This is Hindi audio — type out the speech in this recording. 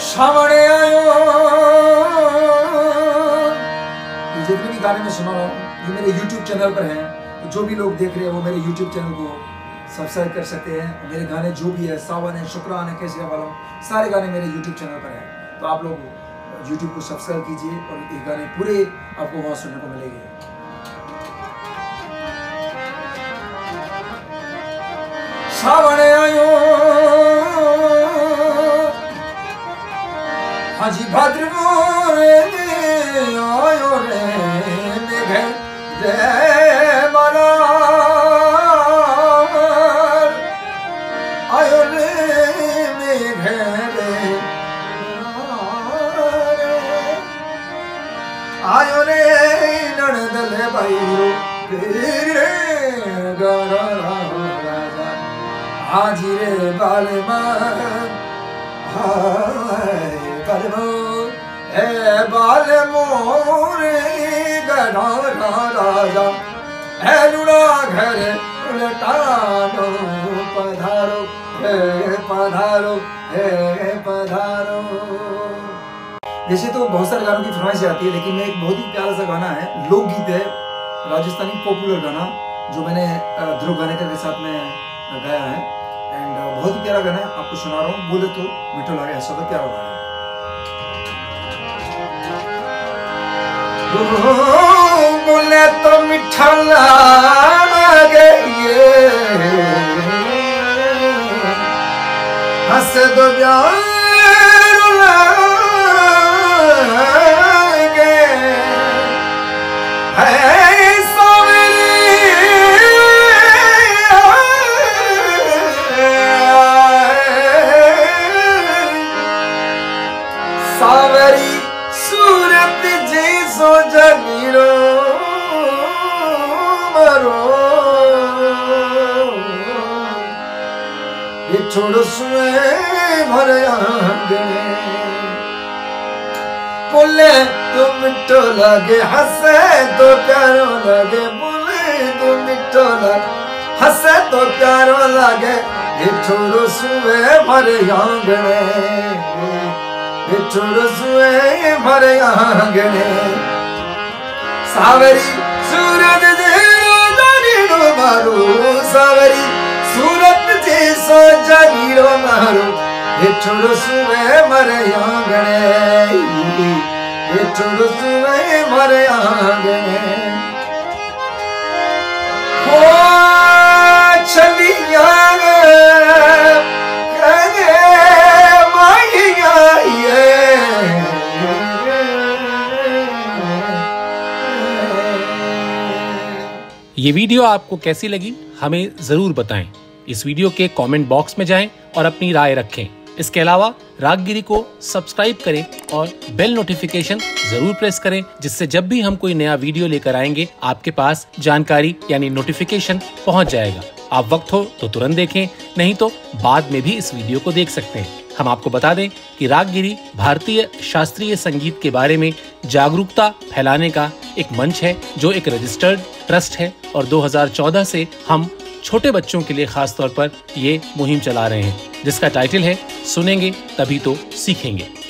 सामने आयो। जितने भी गाने में सुना रहा हूँ ये मेरे YouTube चैनल पर हैं, तो जो भी लोग देख रहे हैं वो मेरे YouTube चैनल को सब्सक्राइब कर सकते हैं। मेरे गाने जो भी है, सावन है, शुक्रान है, कैसे वालों, सारे गाने मेरे YouTube चैनल पर हैं। तो आप लोग YouTube को सब्सक्राइब कीजिए और ये गाने पूरे आपको वहाँ सुनने को मिलेंगे। सावन आयो हाजी भाद्र आयो रे मेघ रे माला आयो रे मेघ रे आयो रे नणदल भाईरो रे गरा राजा हाजी रे बालमा हाय बालमो ए बालमो रे गरा राजा है लुड़ा घर उलटानो पधारो हे पधारो हे पधारो। वैसे तो बहुत सारे गानों की फरमाइश आती है, लेकिन एक बहुत ही प्यारा सा गाना है, लोकगीत है, राजस्थानी पॉपुलर गाना जो मैंने ध्रुव गानेकर के साथ में गाया है। एंड बहुत ही प्यारा गाना है, आपको सुना रहा हूँ। बोले तो मिठो लागे, ऐसा तो प्यारा गाना है। बोले तो मिठा लागे ये हंस दो प्यारो लागे है सावरी सूरत जैसो जगीरो मरो छोड़ सुए भरे आंगने। बोले तो मिठो लगे हंसे तो प्यारो लगे, बोले तो मिठो लगे हंसे तो प्यारो लगे छोड़ सुए भरे आंगने, छोड़ सुए भरे आंगने। सावरी सूरत जगीरो मारो, सावरी सूरत जैसो जगीरो मारो छोड़ सुए भरे आंगने, छोड़ सुए भरे आंगने। हो चलिया ये वीडियो आपको कैसी लगी हमें जरूर बताएं। इस वीडियो के कमेंट बॉक्स में जाएं और अपनी राय रखें। इसके अलावा रागगिरी को सब्सक्राइब करें और बेल नोटिफिकेशन जरूर प्रेस करें, जिससे जब भी हम कोई नया वीडियो लेकर आएंगे आपके पास जानकारी यानी नोटिफिकेशन पहुंच जाएगा। आप वक्त हो तो तुरंत देखें, नहीं तो बाद में भी इस वीडियो को देख सकते हैं। हम आपको बता दें कि रागगिरी भारतीय शास्त्रीय संगीत के बारे में जागरूकता फैलाने का एक मंच है, जो एक रजिस्टर्ड ट्रस्ट है और 2014 से हम छोटे बच्चों के लिए खास तौर पर ये मुहिम चला रहे हैं, जिसका टाइटल है सुनेंगे तभी तो सीखेंगे।